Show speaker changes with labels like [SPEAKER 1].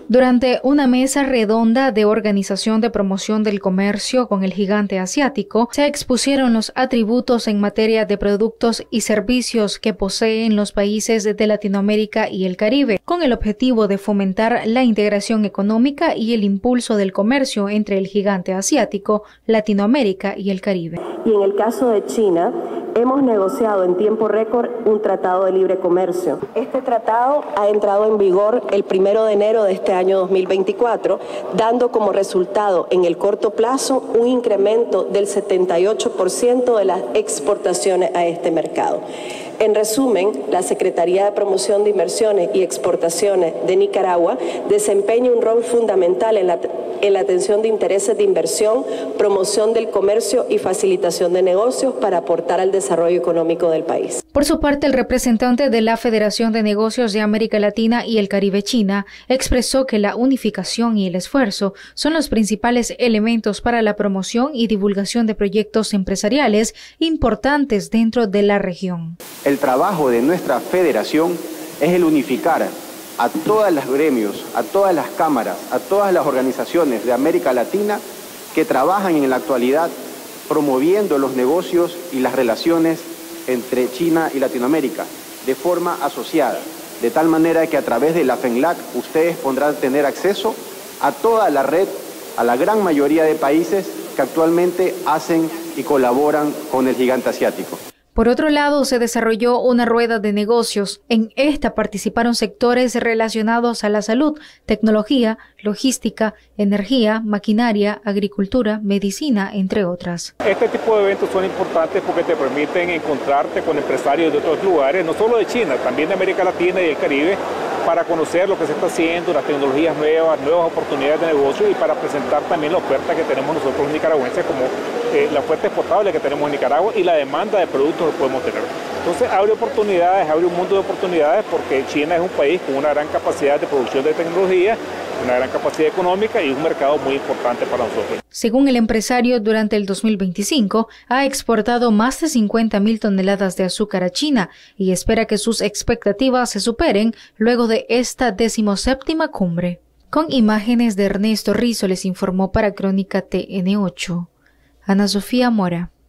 [SPEAKER 1] Durante una mesa redonda de Organización de Promoción del Comercio con el gigante asiático, se expusieron los atributos en materia de productos y servicios que poseen los países de Latinoamérica y el Caribe, con el objetivo de fomentar la integración económica y el impulso del comercio entre el gigante asiático, Latinoamérica y el Caribe.
[SPEAKER 2] Y en el caso de China, hemos negociado en tiempo récord un tratado de libre comercio. Este tratado ha entrado en vigor el 1 de enero de este año 2024, dando como resultado en el corto plazo un incremento del 78% de las exportaciones a este mercado. En resumen, la Secretaría de Promoción de Inversiones y Exportaciones de Nicaragua desempeña un rol fundamental en la atención de intereses de inversión, promoción del comercio y facilitación de negocios para aportar al desarrollo económico del país.
[SPEAKER 1] Por su parte, el representante de la Federación de Negocios de América Latina y el Caribe China expresó que la unificación y el esfuerzo son los principales elementos para la promoción y divulgación de proyectos empresariales importantes dentro de la región.
[SPEAKER 3] El trabajo de nuestra federación es el unificar a todos los gremios, a todas las cámaras, a todas las organizaciones de América Latina que trabajan en la actualidad promoviendo los negocios y las relaciones entre China y Latinoamérica de forma asociada, de tal manera que a través de la FENLAC ustedes podrán tener acceso a toda la red, a la gran mayoría de países que actualmente hacen y colaboran con el gigante asiático.
[SPEAKER 1] Por otro lado, se desarrolló una rueda de negocios. En esta participaron sectores relacionados a la salud, tecnología, logística, energía, maquinaria, agricultura, medicina, entre otras.
[SPEAKER 4] Este tipo de eventos son importantes porque te permiten encontrarte con empresarios de otros lugares, no solo de China, también de América Latina y el Caribe, para conocer lo que se está haciendo, las tecnologías nuevas, nuevas oportunidades de negocio y para presentar también la oferta que tenemos nosotros los nicaragüenses, como la oferta exportable que tenemos en Nicaragua y la demanda de productos que podemos tener. Entonces abre oportunidades, abre un mundo de oportunidades porque China es un país con una gran capacidad de producción de tecnología, una gran capacidad económica y un mercado muy importante para nosotros.
[SPEAKER 1] Según el empresario, durante el 2025 ha exportado más de 50.000 toneladas de azúcar a China y espera que sus expectativas se superen luego de esta 17ª cumbre. Con imágenes de Ernesto Rizzo les informó para Crónica TN8, Ana Sofía Mora.